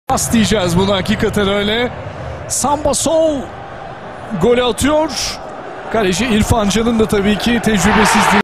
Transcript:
Pas diyeceğiz buna, hakikaten öyle. Samba Sol golü atıyor. Kaleci İrfan Can'ın da tabii ki tecrübesizliği